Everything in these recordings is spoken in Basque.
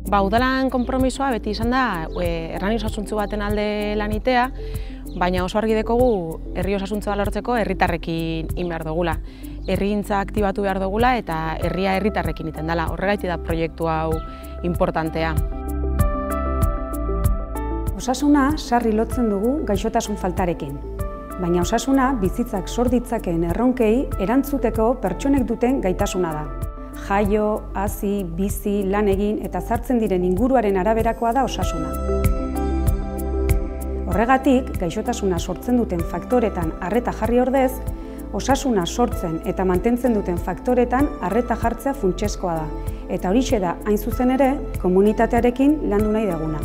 Udalan konpromisoa beti izan da Hernani osasuntsu baten alde lanitea, baina oso argi dekogu herri osasuntsua lortzeko herritarrekin egin behar dugula. Herrigintza aktibatu behar dugula eta herria herritarrekin egiten dela. Horregatik da proiektu hau importantea. Osasuna sarri lotzen dugu gaixotasun faltarekin. Baina osasuna bizitzak sor ditzakeen erronkei erantzuteko pertsonek duten gaitasuna da. Jaio, hazi, bizi, lan egin eta zartzen diren inguruaren araberakoa da osasuna. Horregatik, gaixotasuna sortzen duten faktoretan arreta jarri ordez, osasuna sortzen eta mantentzen duten faktoretan arreta jartzea funtsezkoa da. Eta horixe da, hain zuzen ere, komunitatearekin landu nahi duguna.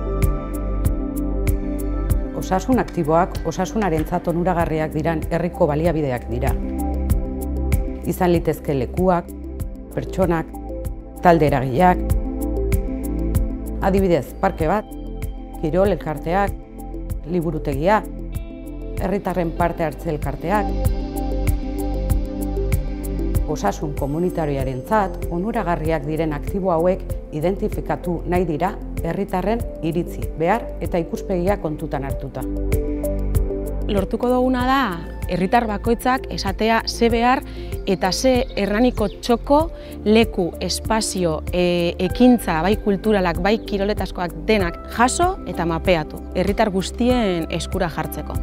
Osasun aktiboak osasunarentzat onuragarriak diran herriko baliabideak dira. Izan litezke lekuak, pertsonak, talde eragileak, adibidez, parke bat, kirol elkarteak, liburutegia, herritarren parte hartze elkarteak. Osasun komunitarioarentzat onuragarriak diren aktibo hauek identifikatu nahi dira herritarren iritzi, behar eta ikuspegia kontutan hartuta. Lortuko duguna da herritar bakoitzak esatea ze behar eta ze Hernaniko txoko, leku, espazio, ekintza, bai kulturalak, bai kiroletaskoak denak jaso eta mapeatu, herritar guztien eskura jartzeko.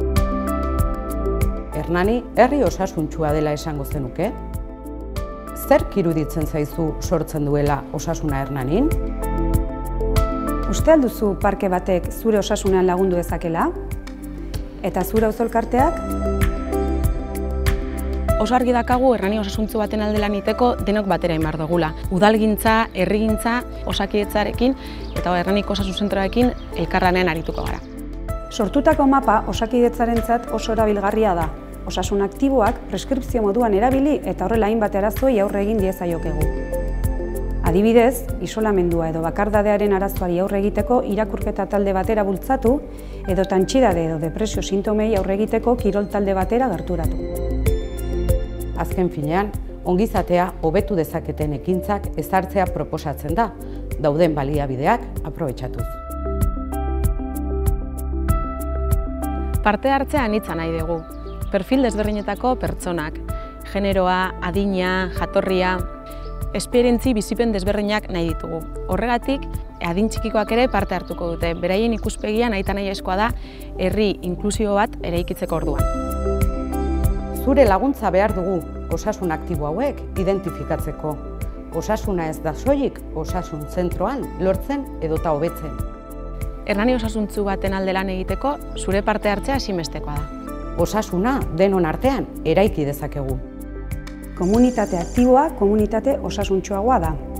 Hernani herri osasuntsua dela esango zenuke? Zerk iruditzen zaizu sortzen duela osasuna Hernanin? Uste alduzu parke batek zure osasunean lagundu dezakela? Eta zure auzolkarteak? Oso argi dakagu Hernani osasuntsu baten alde lan egiteko denok batera egin behar dugula. Udalgintza, herrigintza, osakidetzarekin eta Hernaniko osasun zentroarekin elkarlanean arituko gara. Sortutako mapa osakidetzarentzat oso erabilgarria da. Osasun aktiboak preskripzio moduan erabili eta horrela hainbat arazoei aurre egin diezaiokegu. Adibidez, isolamendua edo bakardadearen arazoari aurre egiteko irakurketa talde batera bultzatu edo tantxidade edo depresio sintomei aurre egiteko kirol talde batera gerturatu. Azken finean, ongizatea hobetu dezaketen ekintzak ezartzea proposatzen da, dauden baliabideak aprobetxatuz. Parte hartzea anitza nahi dugu. Perfil desberdinetako pertsonak, generoa, adina, jatorria, esperientzi bizipen desberdinak nahi ditugu. Horregatik, adin txikikoak ere parte hartuko dute. Beraien ikuspegia nahita nahi eskoa da herri inklusio bat eraikitzeko orduan. Zure laguntza behar dugu osasun aktibo hauek identifikatzeko. Osasuna ez da soilik osasun zentroan lortzen edota hobetzen. Hernani osasuntsu baten alde lan egiteko zure parte hartzea ezinbestekoa da. Osasuna denon artean eraiki dezakegu. Komunitate aktiboa komunitate osasuntsuagoa da.